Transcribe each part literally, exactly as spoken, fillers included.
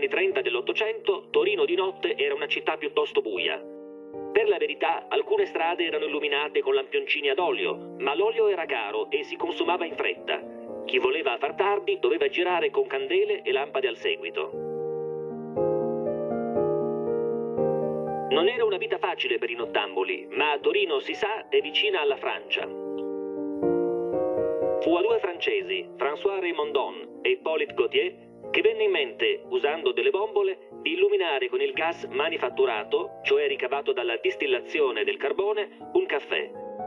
anni trenta dell'Ottocento, Torino di notte era una città piuttosto buia. Per la verità, alcune strade erano illuminate con lampioncini ad olio, ma l'olio era caro e si consumava in fretta. Chi voleva far tardi doveva girare con candele e lampade al seguito. Non era una vita facile per i nottamboli, ma Torino, si sa, è vicina alla Francia. Fu a due francesi, François Reymondon e Hippolyte Gautier, che venne in mente, usando delle bombole, di illuminare con il gas manifatturato, cioè ricavato dalla distillazione del carbone, un caffè.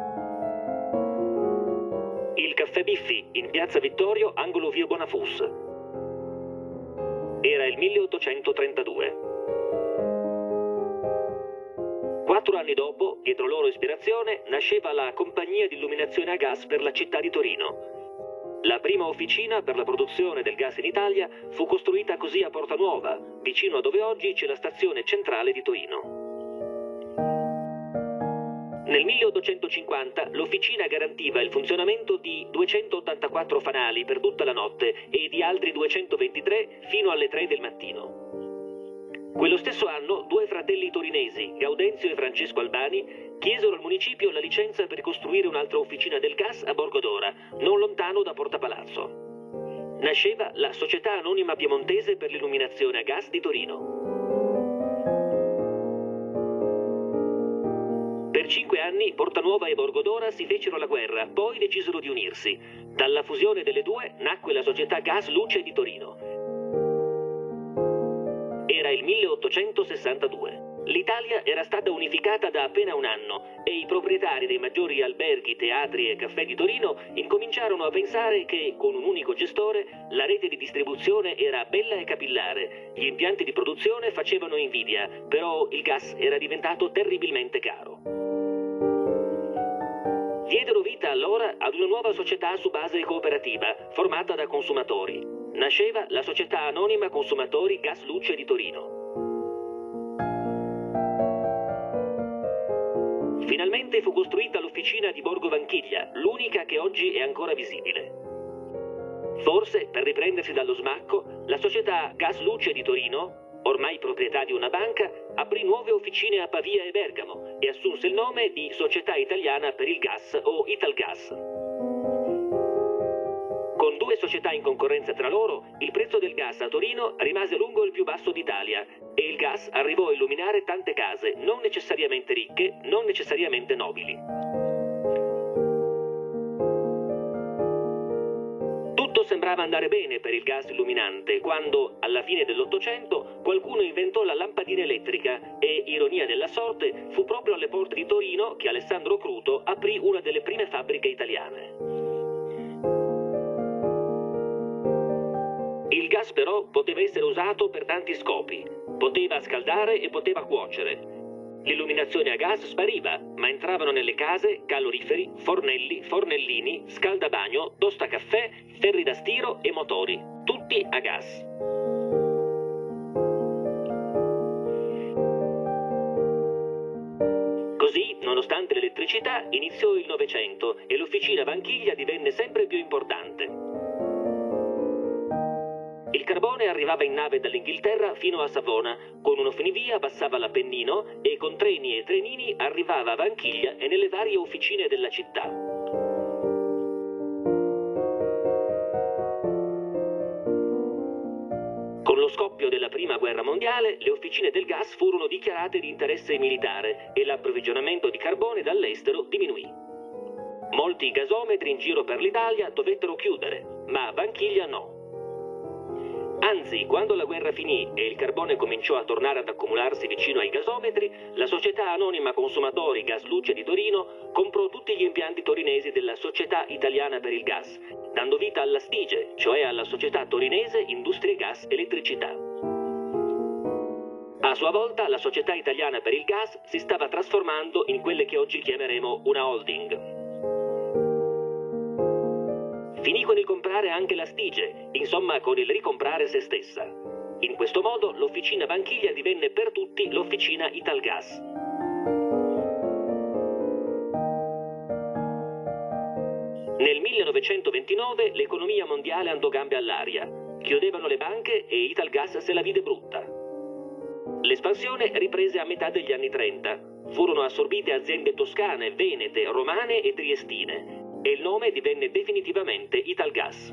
Il Caffè Biffi, in piazza Vittorio, angolo via Bonafus. Era il milleottocentotrentadue. Quattro anni dopo, dietro loro ispirazione, nasceva la Compagnia di Illuminazione a Gas per la città di Torino. La prima officina per la produzione del gas in Italia fu costruita così a Porta Nuova, vicino a dove oggi c'è la stazione centrale di Torino. Nel milleottocentocinquanta l'officina garantiva il funzionamento di duecentottantaquattro fanali per tutta la notte e di altri duecentoventitré fino alle tre del mattino. Quello stesso anno due fratelli torinesi, Gaudenzio e Francesco Albani, chiesero al municipio la licenza per costruire un'altra officina del gas a Borgodora, non lontano da Porta Palazzo. Nasceva la Società Anonima Piemontese per l'Illuminazione a Gas di Torino. Per cinque anni Portanuova e Borgodora si fecero la guerra, poi decisero di unirsi. Dalla fusione delle due nacque la Società Gas Luce di Torino. Era il milleottocentosessantadue. L'Italia era stata unificata da appena un anno e i proprietari dei maggiori alberghi, teatri e caffè di Torino incominciarono a pensare che, con un unico gestore, la rete di distribuzione era bella e capillare, gli impianti di produzione facevano invidia, però il gas era diventato terribilmente caro. Diedero vita allora ad una nuova società su base cooperativa, formata da consumatori. Nasceva la Società Anonima Consumatori Gas Luce di Torino. Finalmente fu costruita l'officina di Borgo Vanchiglia, l'unica che oggi è ancora visibile. Forse, per riprendersi dallo smacco, la società Gas Luce di Torino, ormai proprietà di una banca, aprì nuove officine a Pavia e Bergamo e assunse il nome di Società Italiana per il Gas o Italgas. Con due società in concorrenza tra loro, il prezzo del gas a Torino rimase a lungo il più basso d'Italia e il gas arrivò a illuminare tante case, non necessariamente ricche, non necessariamente nobili. Tutto sembrava andare bene per il gas illuminante quando, alla fine dell'Ottocento, qualcuno inventò la lampadina elettrica e, ironia della sorte, fu proprio alle porte di Torino che Alessandro Cruto aprì una delle prime fabbriche italiane. Il gas però poteva essere usato per tanti scopi. Poteva scaldare e poteva cuocere. L'illuminazione a gas spariva, ma entravano nelle case caloriferi, fornelli, fornellini, scaldabagno, tostacaffè, ferri da stiro e motori, tutti a gas. Così, nonostante l'elettricità, iniziò il Novecento e l'officina Vanchiglia divenne sempre più importante. Il carbone arrivava in nave dall'Inghilterra fino a Savona, con uno funivia passava l'Appennino e con treni e trenini arrivava a Vanchiglia e nelle varie officine della città. Con lo scoppio della Prima Guerra Mondiale, le officine del gas furono dichiarate di interesse militare e l'approvvigionamento di carbone dall'estero diminuì. Molti gasometri in giro per l'Italia dovettero chiudere, ma Vanchiglia no. Anzi, quando la guerra finì e il carbone cominciò a tornare ad accumularsi vicino ai gasometri, la Società Anonima Consumatori Gas Luce di Torino comprò tutti gli impianti torinesi della Società Italiana per il Gas, dando vita alla STIGE, cioè alla Società Torinese Industrie Gas Elettricità. A sua volta, la Società Italiana per il Gas si stava trasformando in quelle che oggi chiameremo una holding. Finì con il comprare anche la STIGE, insomma con il ricomprare se stessa. In questo modo l'officina Vanchiglia divenne per tutti l'officina Italgas. Nel millenovecentoventinove l'economia mondiale andò gambe all'aria. chiudevano le banche e Italgas se la vide brutta. L'espansione riprese a metà degli anni trenta. Furono assorbite aziende toscane, venete, romane e triestine e il nome divenne definitivamente Italgas.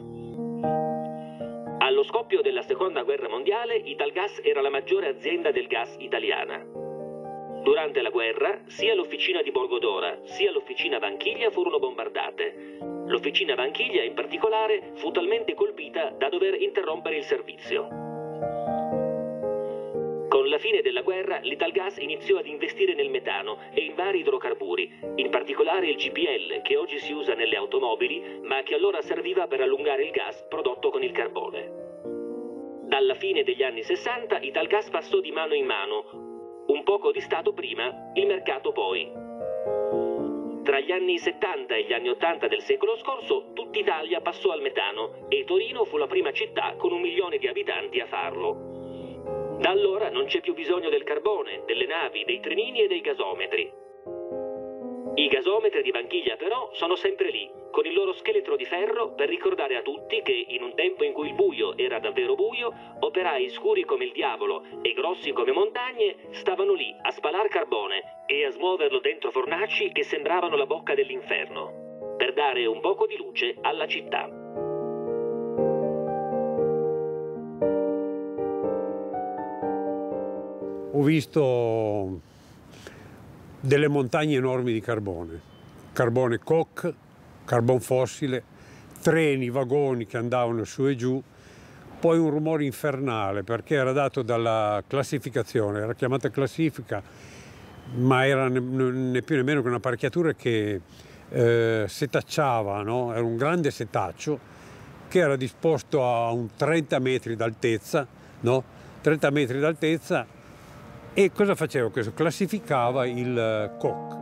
Allo scoppio della Seconda Guerra Mondiale, Italgas era la maggiore azienda del gas italiana. Durante la guerra, sia l'officina di Borgodora sia l'officina Vanchiglia furono bombardate. L'officina Vanchiglia, in particolare, fu talmente colpita da dover interrompere il servizio. Con la fine della guerra, l'Italgas iniziò ad investire nel metano e in vari idrocarburi, in particolare il G P L, che oggi si usa nelle automobili, ma che allora serviva per allungare il gas prodotto con il carbone. Dalla fine degli anni sessanta, Italgas passò di mano in mano, un poco di Stato prima, il mercato poi. Tra gli anni settanta e gli anni ottanta del secolo scorso, tutta Italia passò al metano e Torino fu la prima città con un milione di abitanti a farlo. Da allora non c'è più bisogno del carbone, delle navi, dei trenini e dei gasometri. I gasometri di Vanchiglia però sono sempre lì, con il loro scheletro di ferro per ricordare a tutti che in un tempo in cui il buio era davvero buio, operai scuri come il diavolo e grossi come montagne stavano lì a spalar carbone e a smuoverlo dentro fornacci che sembravano la bocca dell'inferno, per dare un poco di luce alla città. Ho visto delle montagne enormi di carbone, carbone coke, carbon fossile, treni, vagoni che andavano su e giù, poi un rumore infernale perché era dato dalla classificazione, era chiamata classifica, ma era né, né più nemmeno che un'apparecchiatura che eh, setacciava, no? Era un grande setaccio che era disposto a un trenta metri d'altezza, no? trenta metri d'altezza. E cosa faceva questo? Classificava il coke.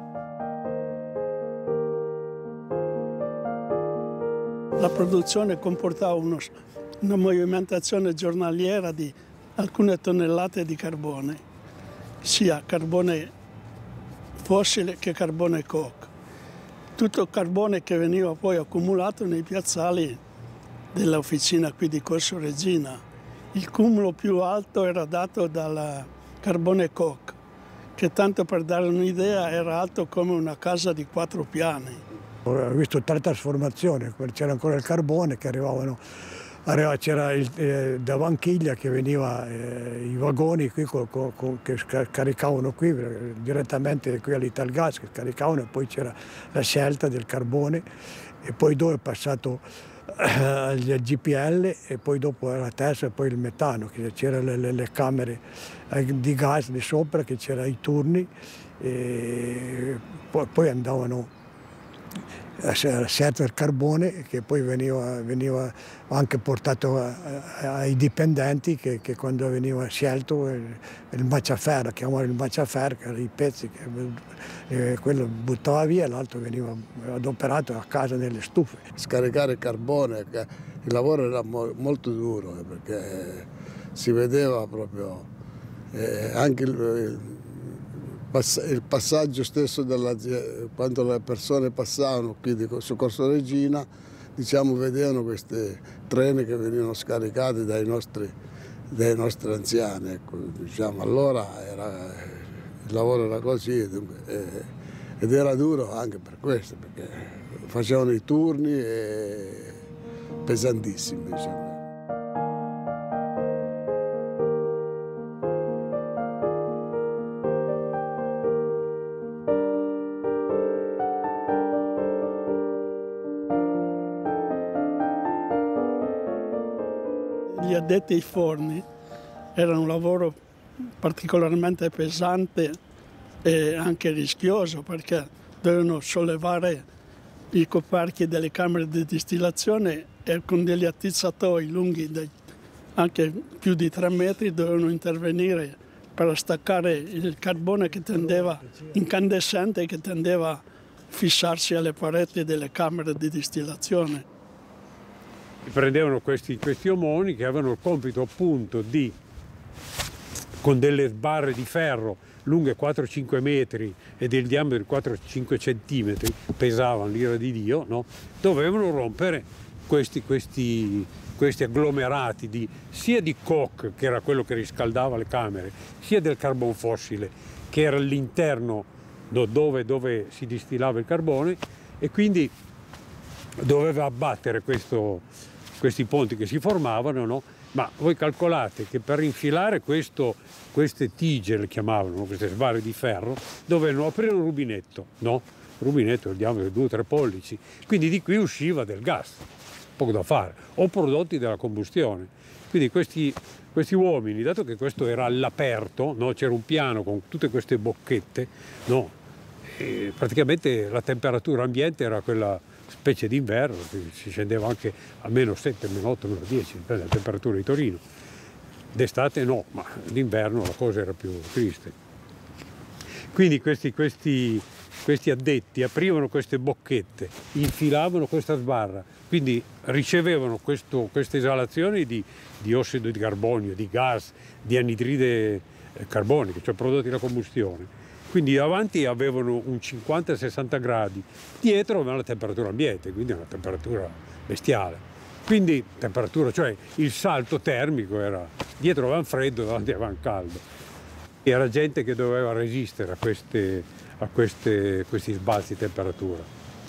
La produzione comportava uno, una movimentazione giornaliera di alcune tonnellate di carbone, sia carbone fossile che carbone coke. Tutto il carbone che veniva poi accumulato nei piazzali dell'officina qui di Corso Regina. Il cumulo più alto era dato dalla carbone coke, che tanto per dare un'idea era alto come una casa di quattro piani. Ho visto tre trasformazioni, c'era ancora il carbone che arrivavano, c'era eh, da Vanchiglia che veniva eh, i vagoni qui con, con, che caricavano qui direttamente qui all'Italgas, che caricavano, e poi c'era la scelta del carbone e poi dove è passato al G P L e poi dopo la terza e poi il metano, che c'erano le, le, le camere di gas di sopra, che c'erano i turni e poi, poi andavano a scelta del carbone che poi veniva, veniva anche portato a, a, ai dipendenti che, che quando veniva scelto il, il maciaferro, chiamavano il maciaferro, che erano i pezzi che eh, quello buttava via e l'altro veniva adoperato a casa nelle stufe. Scaricare il carbone, il lavoro era mo molto duro eh, perché si vedeva proprio eh, anche il, il passaggio stesso della, quando le persone passavano qui di, su Corso Regina, diciamo, vedevano questi treni che venivano scaricati dai nostri, dai nostri anziani. Ecco, diciamo, allora era, il lavoro era così ed, ed era duro anche per questo, perché facevano i turni e pesantissimi. Diciamo. Gli addetti ai forni era un lavoro particolarmente pesante e anche rischioso, perché dovevano sollevare i coperchi delle camere di distillazione e con degli attizzatoi lunghi di anche più di tre metri dovevano intervenire per staccare il carbone che tendeva, incandescente, che tendeva a fissarsi alle pareti delle camere di distillazione. Prendevano questi, questi omoni che avevano il compito appunto di, con delle barre di ferro lunghe quattro cinque metri e del diametro di quattro cinque centimetri, pesavano l'ira di Dio, no? Dovevano rompere questi, questi, questi agglomerati di, sia di coke, che era quello che riscaldava le camere, sia del carbon fossile, che era all'interno dove, dove si distillava il carbone, e quindi doveva abbattere questo, questi ponti che si formavano, no? Ma voi calcolate che per infilare questo, queste tige, le chiamavano, queste sbarre di ferro, dovevano aprire un rubinetto, no? Rubinetto, diametro di due o tre pollici, quindi di qui usciva del gas, poco da fare, o prodotti della combustione. Quindi questi, questi uomini, dato che questo era all'aperto, no? C'era un piano con tutte queste bocchette, no? E praticamente la temperatura ambiente era quella specie d'inverno, si scendeva anche a meno sette, meno otto, meno dieci, dipende dalla temperatura di Torino. D'estate no, ma d'inverno la cosa era più triste. Quindi questi, questi, questi addetti aprivano queste bocchette, infilavano questa sbarra, quindi ricevevano questo, queste esalazioni di, di ossido di carbonio, di gas, di anidride carbonica, cioè prodotti da combustione. Quindi davanti avevano un cinquanta sessanta gradi, dietro avevano la temperatura ambiente, quindi una temperatura bestiale. Quindi temperatura, cioè il salto termico era, dietro avevano freddo, davanti avevano caldo. Era gente che doveva resistere a, queste, a queste, questi sbalzi di temperatura.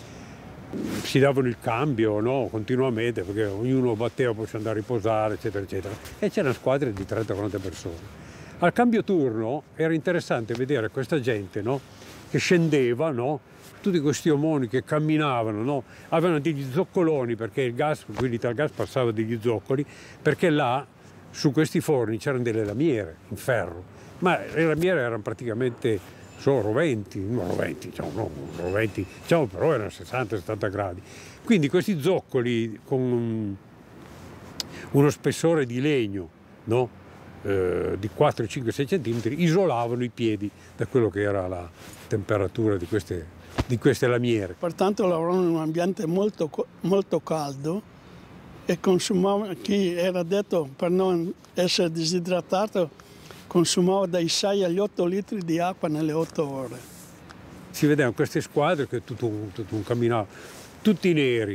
Si davano il cambio, no? Continuamente, perché ognuno batteva, poi si andava a riposare, eccetera, eccetera. E c'erano squadre di trenta quaranta persone. Al cambio turno era interessante vedere questa gente, no? Che scendeva, no? Tutti questi omoni che camminavano, no? Avevano degli zoccoloni, perché il gas, quindi il gas passava degli zoccoli, perché là su questi forni c'erano delle lamiere in ferro, ma le lamiere erano praticamente solo roventi, non roventi, diciamo, no, roventi, diciamo, però erano sessanta settanta gradi. Quindi questi zoccoli con uno spessore di legno, no? Eh, di quattro, cinque, sei centimetri, isolavano i piedi da quello che era la temperatura di queste, di queste lamiere. Pertanto lavoravano in un ambiente molto, molto caldo e consumavano, chi era detto per non essere disidratato, consumava dai sei agli otto litri di acqua nelle otto ore. Si vedevano queste squadre che tutto un, tutto un camminava, tutti neri,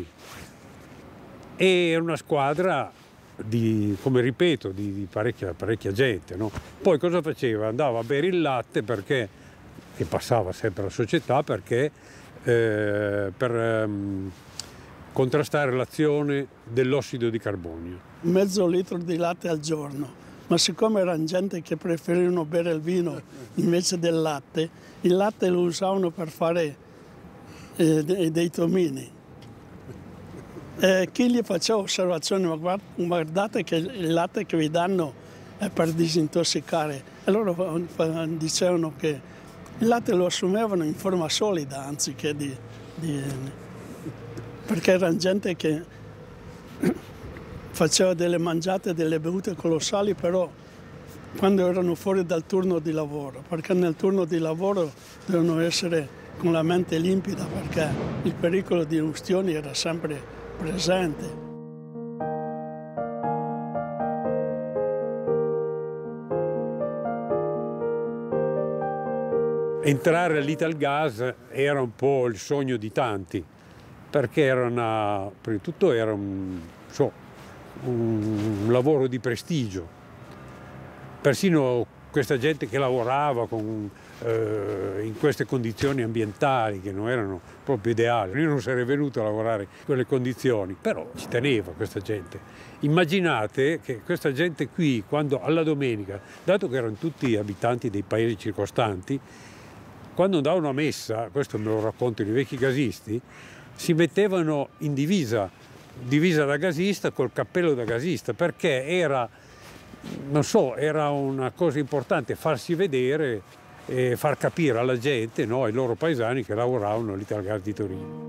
e era una squadra Di, come ripeto, di, di parecchia, parecchia gente, no? Poi cosa faceva? Andava a bere il latte, perché, che passava sempre alla società, perché eh, per ehm, contrastare l'azione dell'ossido di carbonio. Mezzo litro di latte al giorno, ma siccome erano gente che preferivano bere il vino invece del latte, il latte lo usavano per fare eh, dei, dei tomini. Eh, chi gli faceva osservazioni, ma guardate che il latte che vi danno è per disintossicare. E loro dicevano che il latte lo assumevano in forma solida, anziché di... di perché erano gente che faceva delle mangiate, delle bevute colossali, però quando erano fuori dal turno di lavoro, perché nel turno di lavoro devono essere con la mente limpida, perché il pericolo di ustioni era sempre presente. Entrare all'Italgas era un po' il sogno di tanti, perché era una, prima di tutto era un, so, un lavoro di prestigio. Persino questa gente che lavorava con, eh, in queste condizioni ambientali che non erano proprio ideali. Io non sarei venuto a lavorare in quelle condizioni, però ci teneva questa gente. Immaginate che questa gente qui, quando alla domenica, dato che erano tutti abitanti dei paesi circostanti, quando andavano a messa, questo me lo raccontano i vecchi gasisti, si mettevano in divisa, divisa da gasista col cappello da gasista, perché era, non so, era una cosa importante farsi vedere e far capire alla gente, no, ai loro paesani che lavoravano all'Italgas di Torino.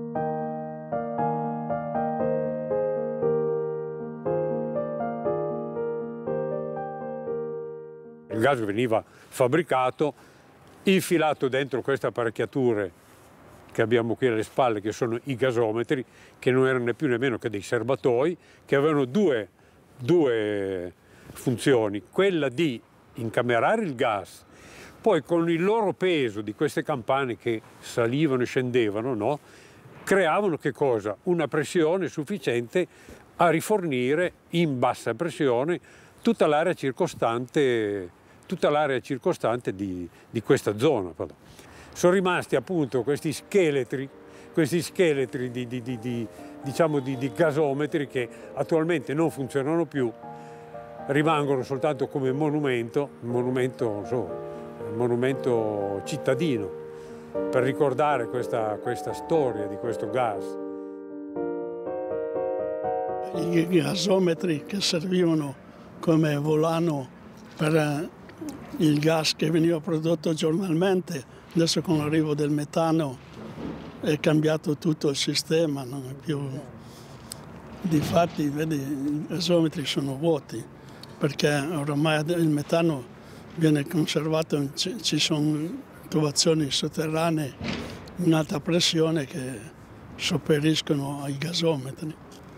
Il gas veniva fabbricato, infilato dentro queste apparecchiature che abbiamo qui alle spalle, che sono i gasometri, che non erano né più nemmeno che dei serbatoi, che avevano due, due funzioni, quella di incamerare il gas, poi con il loro peso di queste campane che salivano e scendevano, no? Creavano che cosa? Una pressione sufficiente a rifornire in bassa pressione tutta l'area circostante, tutta l'area circostante di, di questa zona. Sono rimasti appunto questi scheletri, questi scheletri di, di, di, di, diciamo di, di gasometri che attualmente non funzionano più, rimangono soltanto come monumento, monumento, so, monumento cittadino, per ricordare questa, questa storia di questo gas. I gasometri che servivano come volano per il gas che veniva prodotto giornalmente, adesso con l'arrivo del metano è cambiato tutto il sistema, non è più. Difatti, vedi, i gasometri sono vuoti, perché oramai il metano viene conservato, ci sono tubazioni sotterranee in alta pressione che sopperiscono ai gasometri.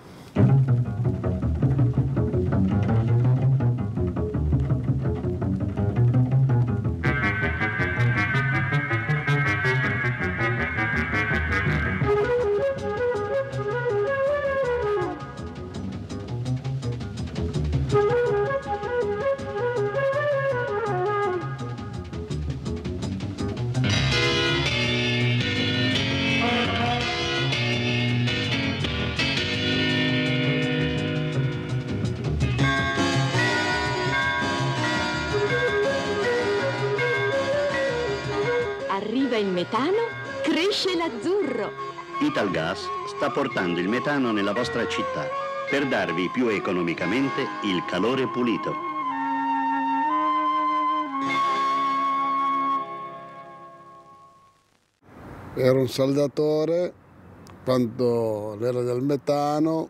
Arriva il metano, cresce l'azzurro. Italgas sta portando il metano nella vostra città per darvi più economicamente il calore pulito. Era un saldatore quando era del metano,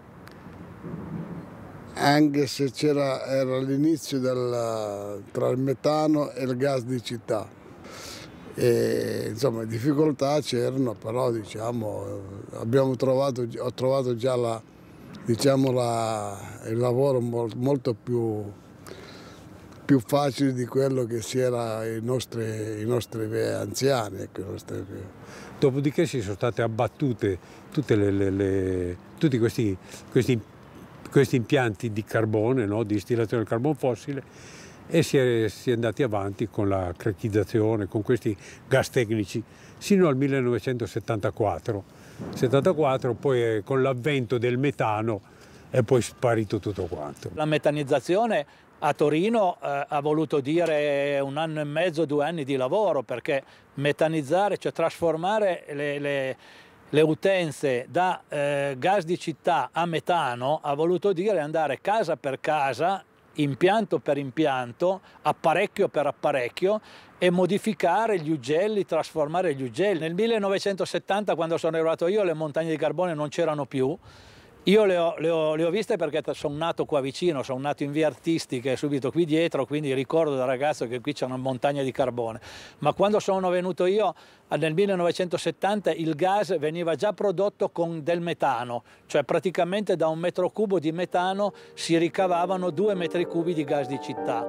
anche se c'era, era l'inizio tra il metano e il gas di città. E, insomma, difficoltà c'erano, però diciamo, abbiamo trovato, ho trovato già la, diciamo, la, il lavoro molto più, più facile di quello che si era i nostri, i nostri anziani. Ecco, i nostri... Dopodiché si sono state abbattute tutte le, le, le, tutti questi, questi, questi impianti di carbone, no? Di distillazione del carbone fossile, e si è, si è andati avanti con la crachizzazione, con questi gas tecnici, sino al millenovecentosettantaquattro. settantaquattro, poi con l'avvento del metano è poi sparito tutto quanto. La metanizzazione a Torino eh, ha voluto dire un anno e mezzo, due anni di lavoro, perché metanizzare, cioè trasformare le, le, le utenze da eh, gas di città a metano, ha voluto dire andare casa per casa, impianto per impianto, apparecchio per apparecchio, e modificare gli ugelli, trasformare gli ugelli. Nel millenovecentosettanta, quando sono arrivato io, le montagne di carbone non c'erano più. Io le ho, le, ho, le ho viste perché sono nato qua vicino, sono nato in via Artistica, subito qui dietro, quindi ricordo da ragazzo che qui c'è una montagna di carbone. Ma quando sono venuto io, nel millenovecentosettanta, il gas veniva già prodotto con del metano, cioè praticamente da un metro cubo di metano si ricavavano due metri cubi di gas di città.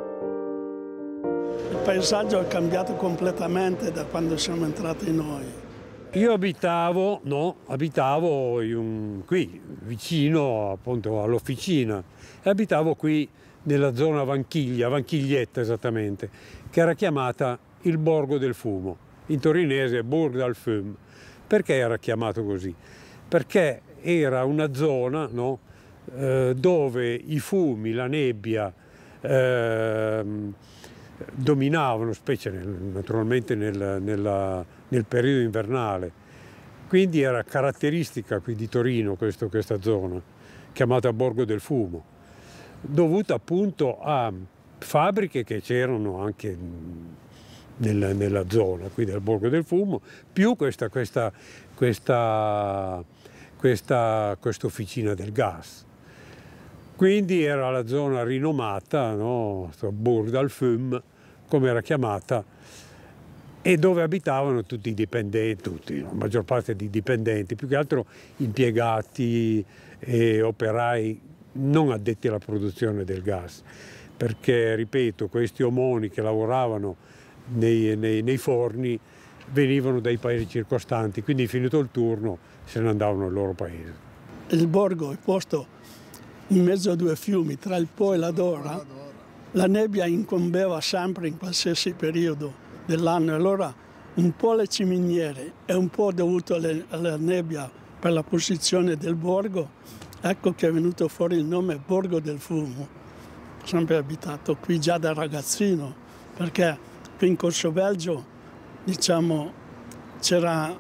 Il paesaggio è cambiato completamente da quando siamo entrati noi. Io abitavo, no, abitavo in, qui, vicino appunto all'officina, e abitavo qui nella zona Vanchiglia, Vanchiglietta esattamente, che era chiamata il Borgo del Fumo, in torinese Burg dal Fum. Perché era chiamato così? Perché era una zona, no, eh, dove i fumi, la nebbia, eh, dominavano, specie nel, naturalmente nel, nella, nel periodo invernale. Quindi era caratteristica qui di Torino questo, questa zona, chiamata Borgo del Fumo, dovuta appunto a fabbriche che c'erano anche nella, nella zona qui del Borgo del Fumo, più questa, questa, questa, questa, questa officina del gas. Quindi era la zona rinomata, no? Burg dal Fum, come era chiamata, e dove abitavano tutti i dipendenti, tutti, la maggior parte di dipendenti, più che altro impiegati e operai non addetti alla produzione del gas, perché, ripeto, questi omoni che lavoravano nei, nei, nei forni venivano dai paesi circostanti, quindi finito il turno se ne andavano al loro paese. il borgo è posto in mezzo a due fiumi, tra il Po e la Dora, la nebbia incombeva sempre in qualsiasi periodo dell'anno. Allora un po' le ciminiere e un po' dovuto alle, alla nebbia per la posizione del borgo, ecco che è venuto fuori il nome Borgo del Fumo. Ho sempre abitato qui già da ragazzino, perché qui in Corso Belgio, diciamo, c'era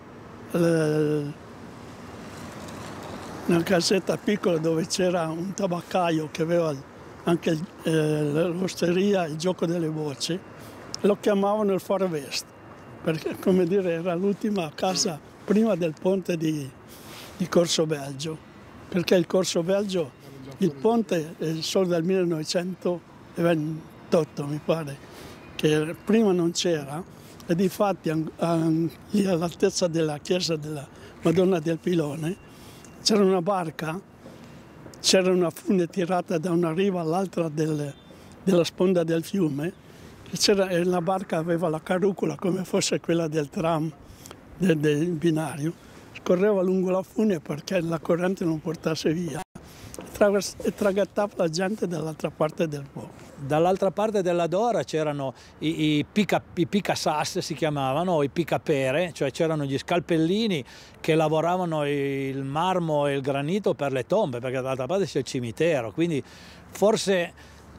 una casetta piccola dove c'era un tabaccaio che aveva anche eh, l'osteria, il gioco delle voci. Lo chiamavano il Far West, perché come dire era l'ultima casa prima del ponte di, di Corso Belgio, perché il Corso Belgio, il ponte è solo dal millenovecentoventotto mi pare, che prima non c'era, e difatti lì all'altezza della chiesa della Madonna del Pilone c'era una barca, c'era una fune tirata da una riva all'altra del, della sponda del fiume, e la barca aveva la carrucola come fosse quella del tram, del, del binario, scorreva lungo la fune perché la corrente non portasse via e traghettava la gente dall'altra parte del Po. Dall'altra parte della Dora c'erano i, i, pica, i picasasse, si chiamavano, o i picapere, cioè c'erano gli scalpellini che lavoravano il marmo e il granito per le tombe, perché dall'altra parte c'è il cimitero, quindi forse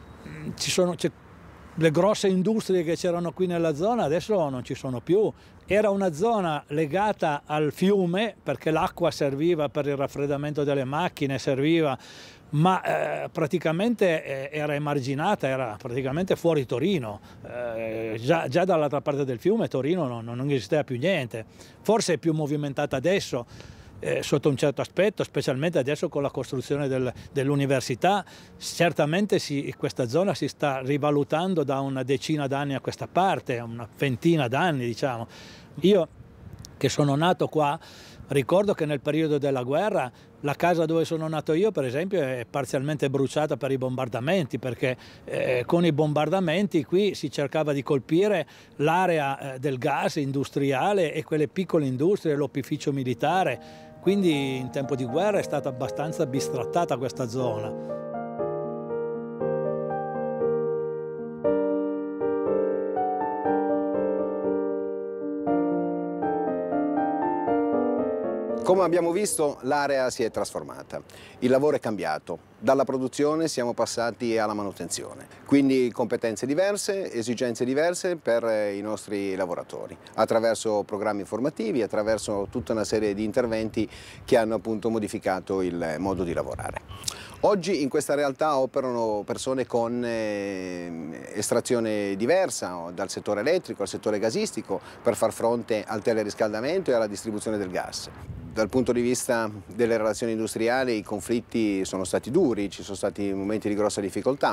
ci sono... le grosse industrie che c'erano qui nella zona adesso non ci sono più. Era una zona legata al fiume perché l'acqua serviva per il raffreddamento delle macchine, serviva, ma eh, praticamente eh, era emarginata, era praticamente fuori Torino. Eh, già, già dall'altra parte del fiume Torino non, non esisteva più niente. Forse è più movimentata adesso, Eh, sotto un certo aspetto, specialmente adesso con la costruzione del, dell'università. Certamente si, questa zona si sta rivalutando da una decina d'anni a questa parte, una ventina d'anni diciamo. Io che sono nato qua ricordo che nel periodo della guerra la casa dove sono nato io per esempio è parzialmente bruciata per i bombardamenti, perché eh, con i bombardamenti qui si cercava di colpire l'area eh, del gas industriale e quelle piccole industrie, l'opificio militare. Quindi in tempo di guerra è stata abbastanza bistrattata questa zona. Come abbiamo visto, l'area si è trasformata, il lavoro è cambiato, dalla produzione siamo passati alla manutenzione, quindi competenze diverse, esigenze diverse per i nostri lavoratori, attraverso programmi formativi, attraverso tutta una serie di interventi che hanno appunto modificato il modo di lavorare. Oggi in questa realtà operano persone con eh, estrazione diversa, dal settore elettrico al settore gasistico, per far fronte al teleriscaldamento e alla distribuzione del gas. Dal punto di vista delle relazioni industriali i conflitti sono stati duri, ci sono stati momenti di grossa difficoltà,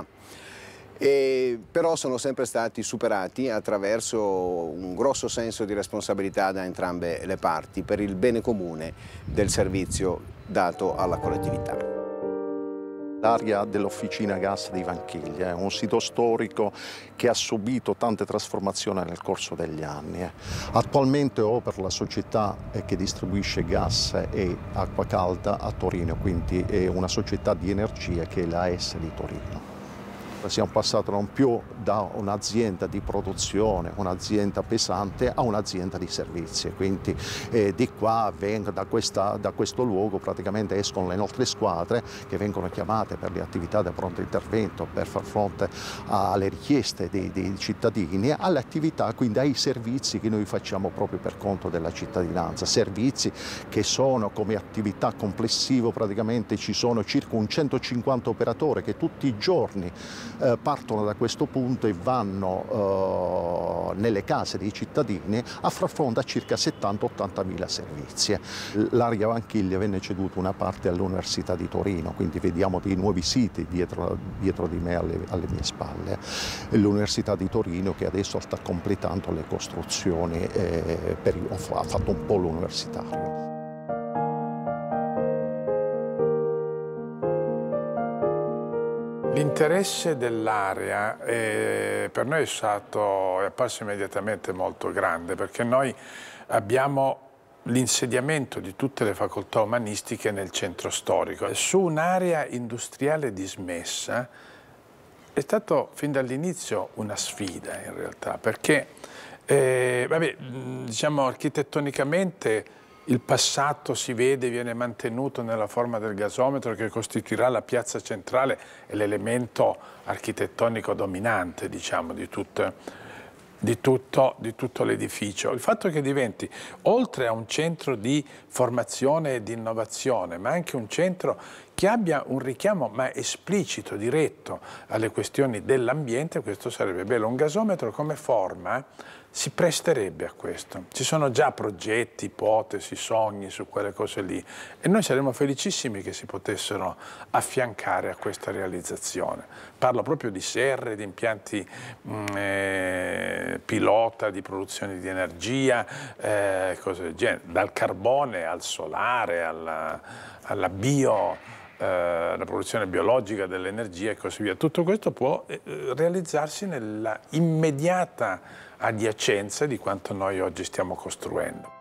e però sono sempre stati superati attraverso un grosso senso di responsabilità da entrambe le parti per il bene comune del servizio dato alla collettività. L'area dell'Officina Gas di Vanchiglia è un sito storico che ha subito tante trasformazioni nel corso degli anni. Attualmente opera la società che distribuisce gas e acqua calda a Torino, quindi è una società di energia che è l'A S di Torino. Siamo passati non più da un'azienda di produzione, un'azienda pesante, a un'azienda di servizi. Quindi eh, di qua, vengo, da, questa, da questo luogo praticamente escono le nostre squadre che vengono chiamate per le attività di pronto intervento, per far fronte alle richieste dei, dei cittadini, alle attività, quindi ai servizi che noi facciamo proprio per conto della cittadinanza. Servizi che sono come attività complessivo, praticamente ci sono circa un centocinquanta operatori che tutti i giorni Eh, partono da questo punto e vanno eh, nelle case dei cittadini a far fronte a circa settanta ottanta mila servizi. L'area Vanchiglia venne ceduta una parte all'Università di Torino, quindi vediamo dei nuovi siti dietro, dietro di me, alle, alle mie spalle. L'Università di Torino che adesso sta completando le costruzioni, eh, per, ha fatto un polo universitario. L'interesse dell'area eh, per noi è stato, è apparso immediatamente molto grande, perché noi abbiamo l'insediamento di tutte le facoltà umanistiche nel centro storico. Su un'area industriale dismessa è stato fin dall'inizio una sfida in realtà, perché eh, vabbè, diciamo, architettonicamente il passato si vede, viene mantenuto nella forma del gasometro che costituirà la piazza centrale e l'elemento architettonico dominante, diciamo, di tutte. Di tutto, di tutto l'edificio. Il fatto che diventi, oltre a un centro di formazione e di innovazione, ma anche un centro che abbia un richiamo ma esplicito, diretto alle questioni dell'ambiente, questo sarebbe bello. Un gasometro come forma si presterebbe a questo. Ci sono già progetti, ipotesi, sogni su quelle cose lì e noi saremmo felicissimi che si potessero affiancare a questa realizzazione. Parlo proprio di serre, di impianti mh, eh, pilota, di produzione di energia, eh, cose del genere, dal carbone al solare, alla, alla bio, eh, la produzione biologica dell'energia e così via. Tutto questo può eh, realizzarsi nella immediata adiacenza di quanto noi oggi stiamo costruendo.